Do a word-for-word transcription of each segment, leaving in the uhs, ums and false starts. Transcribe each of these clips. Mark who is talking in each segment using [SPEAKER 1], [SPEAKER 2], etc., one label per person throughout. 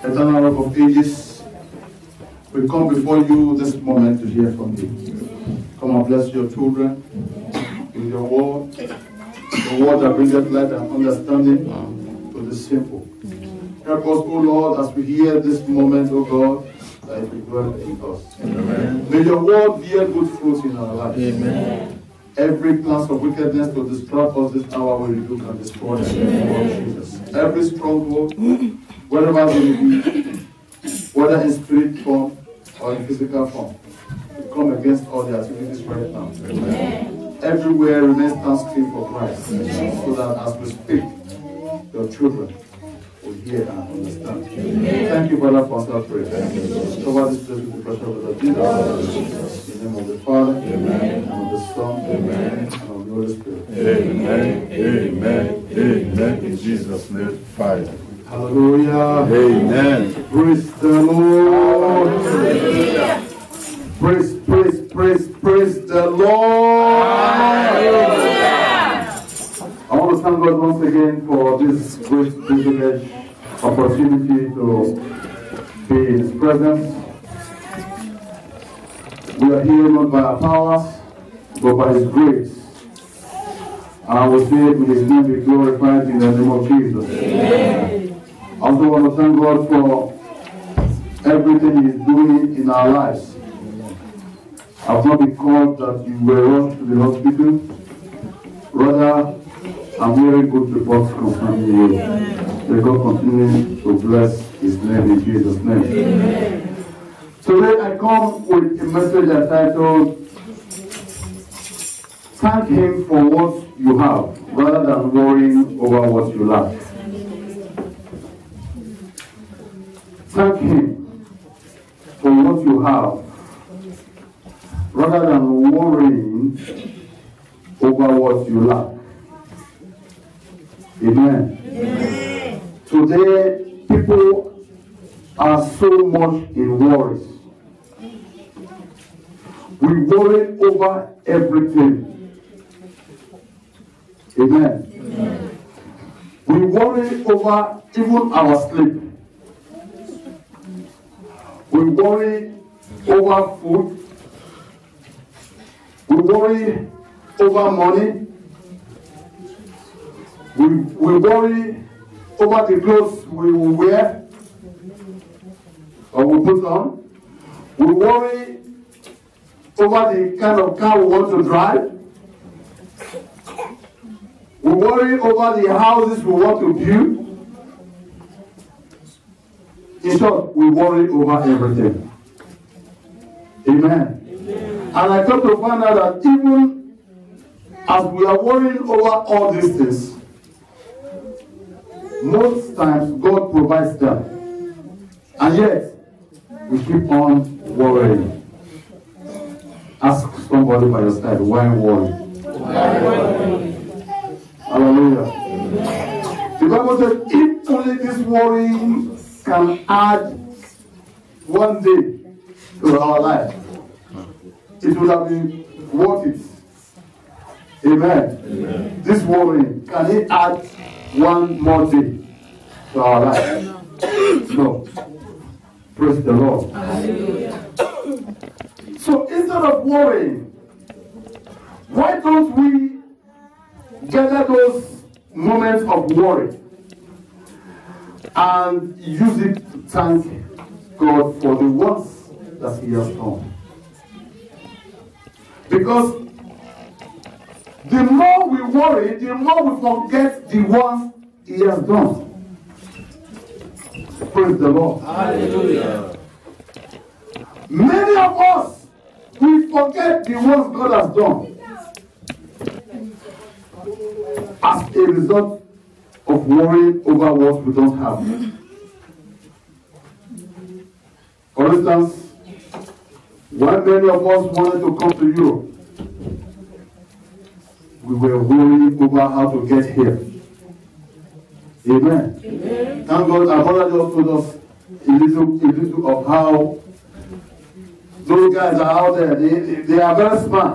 [SPEAKER 1] Eternal Rock of Ages, we come before you this moment to hear from you. Come and bless your children in your word, the word that brings light and understanding to the simple. Help us, O Lord, as we hear this moment, O God, that it will dwell in us. Amen. May your word bear good fruit in our lives. Amen. Every plan of wickedness to distract us this hour we rebuke and destroy in the name of Jesus. Every stronghold, wherever we be, whether in spirit form or in physical form, we come against all the activities right now. Amen. Everywhere remain stand still for Christ, Amen. So that as we speak, your children will hear and understand. Amen. Thank you, Father, for answer prayer. Cover this place with the pressure of the Jesus. In the name of the Father, Amen. And of the Son, Amen. And of the Holy Spirit. Amen. Amen. Amen. In Jesus' name, fire. Hallelujah. Amen. Praise the Lord. Hallelujah. Praise, praise, praise, praise the Lord. Hallelujah. I want to thank God once again for this great privilege, opportunity to be in His presence. We are here not by our powers, but by His grace. And I will say, may His name be glorified in the name of Jesus. Amen. I also want to thank God for everything He is doing in our lives. I've not been called that you were rushed to the hospital. Rather, I'm hearing good reports concerning you. May God continue to bless His name in Jesus' name. Amen. Today I come with a message entitled, Thank Him for what you have, rather than worrying over what you lack. Thank Him for what you have, rather than worrying over what you lack. Amen. Amen. Today, people are so much in worries. We worry over everything. Amen. Amen. We worry over even our sleep. We worry over food. We worry over money. We, we worry over the clothes we will wear or we put on. We worry over the kind of car we want to drive. We worry over the houses we want to build. In short, we worry over everything. Amen. Amen. And I come to find out that even as we are worrying over all these things, most times God provides them. And yet, we keep on worrying. Ask somebody by your side, why worry? Why worry? Hallelujah. Amen. The Bible says, if only this worrying can add one day to our life, it would have been worth it. Amen. Amen. This worrying, can it add one more day to our life? No. Praise the Lord. Hallelujah. So instead of worrying, why don't we gather those moments of worry and use it to thank God for the works that He has done? Because the more we worry, the more we forget the ones He has done. Praise the Lord. Hallelujah. Many of us, we forget the ones God has done as a result of worrying over what we don't have. For instance, when many of us wanted to come to Europe, we were worrying over how to get here. Amen. Amen. Thank God, our brother just told us a little, a little of how those guys are out there. They, they, they are very smart.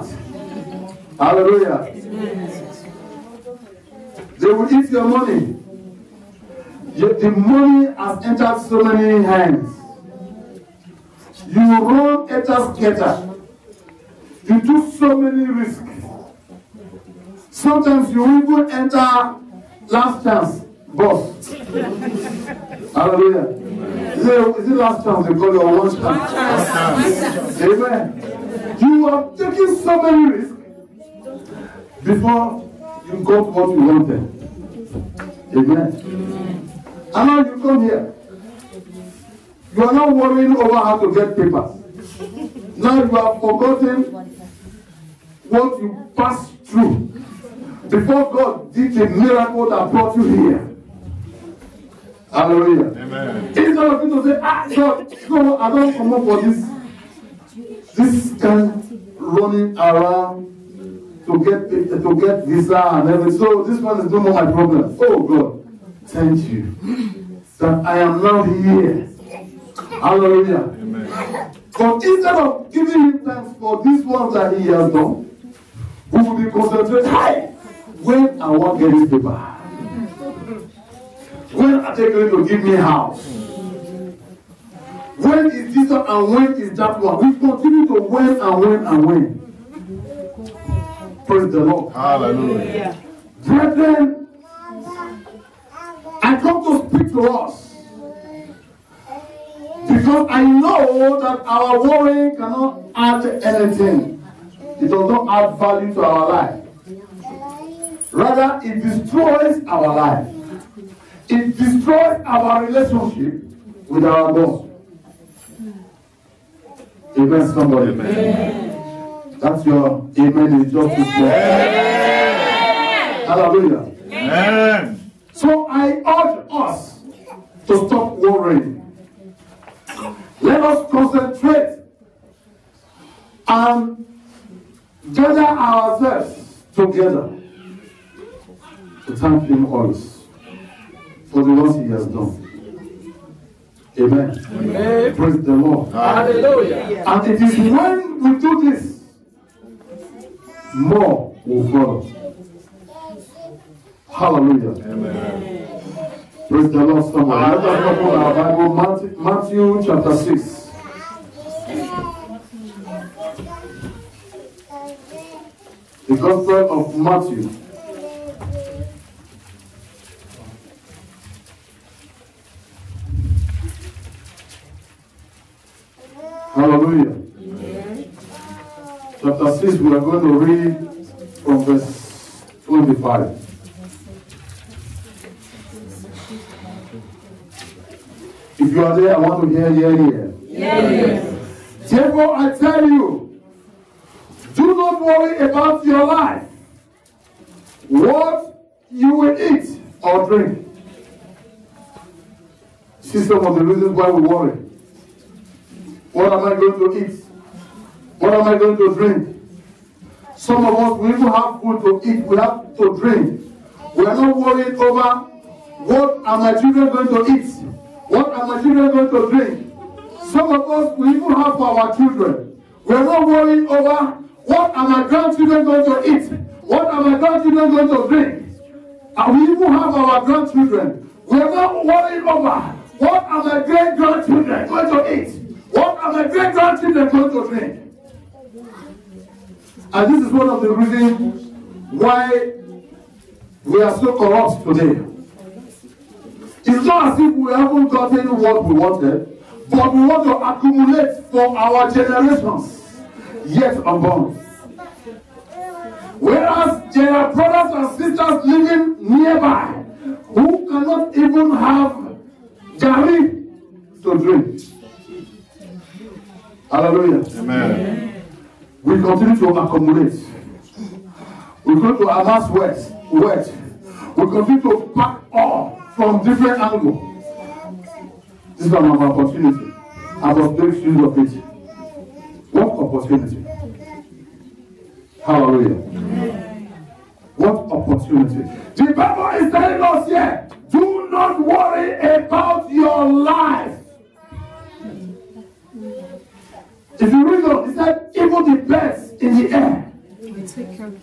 [SPEAKER 1] Hallelujah. Amen. They will eat your money. Yet the money has entered so many hands. You run etta-scatter. You took so many risks. Sometimes you even enter last chance, boss. Hallelujah. Is it, is it last chance they call it or one chance? Amen. You have taken so many risks before you got what you wanted. Amen. And now you come here. You are not worrying over how to get papers. Now you have forgotten what you passed through before God did a miracle that brought you here. Hallelujah. Amen. Instead of you to say, ah, God, no, I don't come up for this. This kind running around to get to get visa and everything. So this one is no more my problem. Oh God, thank you that I am now here. Hallelujah. Amen. But instead of giving him thanks for these ones that he has done, we will be concentrated. Hi, when I want to get this paper, when are they going to give me a house? When is this one and when is that one? We continue to win and win and win. Praise the Lord. Hallelujah. Brethren, I come to speak to us because I know that our worrying cannot add anything. It does not add value to our life. Rather, it destroys our life. It destroys our relationship with our God. Amen, somebody. Amen. That's your amen is just as well. Hallelujah. Amen. So I urge us to stop worrying. Let us concentrate and gather ourselves together to thank him always for the ones he has done. Amen. Amen. Praise the Lord. Hallelujah. And it is when we do this, more will follow. Hallelujah. Amen. Praise the Lord. Somebody. Let us open our Bible, Matthew, Matthew chapter six. The Gospel of Matthew. Hallelujah. Amen. Chapter six, we are going to read from verse twenty-five. If you are there, I want to hear, hear, hear. Yes. Therefore, I tell you, do not worry about your life, what you will eat or drink. See some of the reasons why we worry. What am I going to eat? What am I going to drink? Some of us, we even have food to eat, we have to drink. We are not worried over what are my children going to eat? What are my children going to drink? Some of us, we even have for our children. We are not worried over what are my grandchildren going to eat? What are my grandchildren going to drink? And we even have our grandchildren. We are not worried over what are my great-grandchildren going to eat? What are my great-grandchildren going to drink? And this is one of the reasons why we are so corrupt today. It's not as if we haven't gotten what we wanted, but we want to accumulate for our generations yet unborn. Whereas there are brothers and sisters living nearby who cannot even have gari to drink. Hallelujah. Amen. We continue to accumulate. We continue to amass wealth. wealth. We continue to pack all from different angles. This is an opportunity. I must make use of it. What opportunity? Hallelujah. What opportunity? The Bible is telling us here, do not worry about your life. If you read on, it said, even the birds in the air,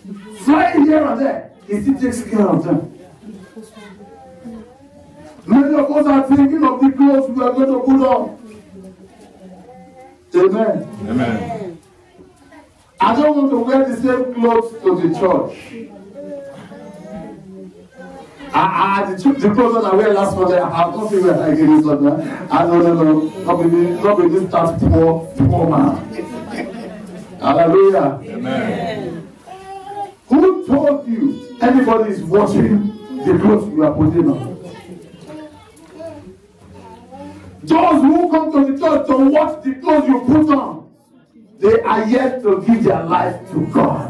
[SPEAKER 1] flying here and there, he still takes care of them. Many many of us are thinking of the clothes we are going to put on. Amen.
[SPEAKER 2] Amen.
[SPEAKER 1] I don't want to wear the same clothes to the church. I, I, the, the clothes that I wear last Sunday, I have nothing wear like this Sunday. I don't know, not be this, not be this that poor, poor man. Hallelujah.
[SPEAKER 2] Amen.
[SPEAKER 1] Who told you anybody is watching the clothes you are putting on? Those who come to the church to watch the clothes you put on, they are yet to give their life to God.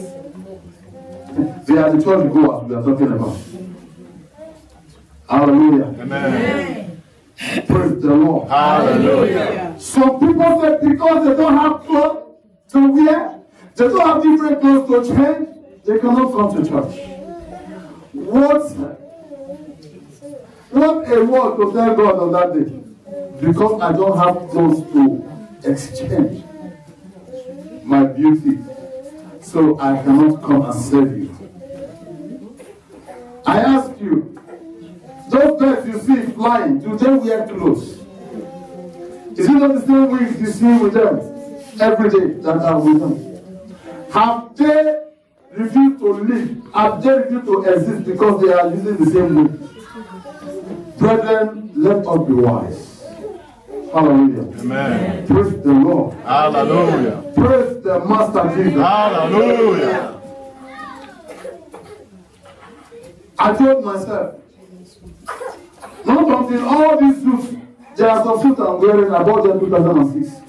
[SPEAKER 1] They are the church goers we are talking about. Hallelujah.
[SPEAKER 2] Amen.
[SPEAKER 1] Praise the Lord.
[SPEAKER 2] Hallelujah.
[SPEAKER 1] Some people say because they don't have clothes to wear, they don't have different clothes to change, they cannot come to church. What, what a word to tell God on that day. Because I don't have clothes to exchange my beauty, so I cannot come and serve you. I ask you, those birds you see flying, do they wear clothes? Is it not the same wings you see with them every day that are with them? Have they refused to live? Have they refused to exist because they are using the same wings? Brethren, let us be wise. Hallelujah.
[SPEAKER 2] Amen.
[SPEAKER 1] Praise the Lord.
[SPEAKER 2] Hallelujah.
[SPEAKER 1] Praise the Master Jesus.
[SPEAKER 2] Hallelujah.
[SPEAKER 1] I told myself, not until all these suits, there are some suits I'm wearing, I bought them in two thousand six.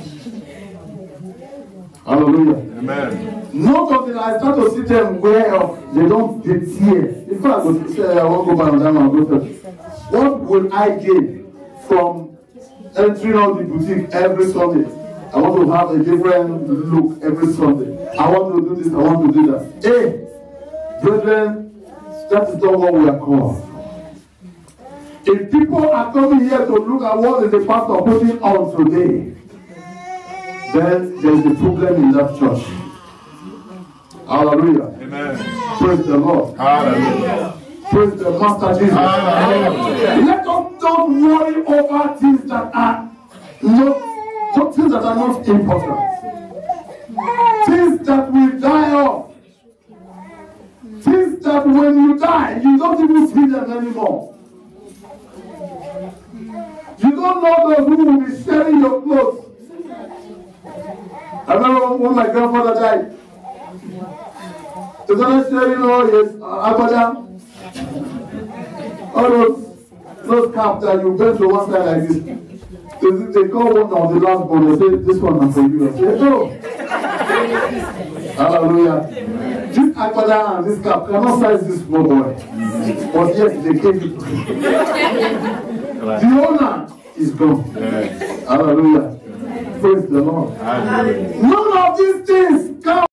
[SPEAKER 1] Hallelujah.
[SPEAKER 2] Amen.
[SPEAKER 1] Not until I start to see them wear off, they don't they tear. In fact, I go say I won't go back on them and go to what will I gain from entering on the boutique every Sunday? I want to have a different look every Sunday. I want to do this, I want to do that. Hey, brethren, that is not what we are called. If people are coming here to look at what is the pastor putting on today, then there is a problem in that church. Hallelujah.
[SPEAKER 2] Amen.
[SPEAKER 1] Praise the Lord.
[SPEAKER 2] Hallelujah.
[SPEAKER 1] Praise the Master Jesus.
[SPEAKER 2] Hallelujah.
[SPEAKER 1] Let us not worry over things that are not, not things that are not important. Things that will die off. Things that when you die, you don't even see them anymore. You don't know those who will be sharing your clothes. I remember when my grandfather died. The guy said, you know, yes, Agbada, all those, those caps that you bend to one side like this. They, they call one of the last one, they say, this one is for you. I say, no. Hallelujah. This Agbada and this cap cannot size this small boy. But yet, they gave it to him. The owner is gone. Hallelujah. Praise the Lord. Hallelujah. None of these things come.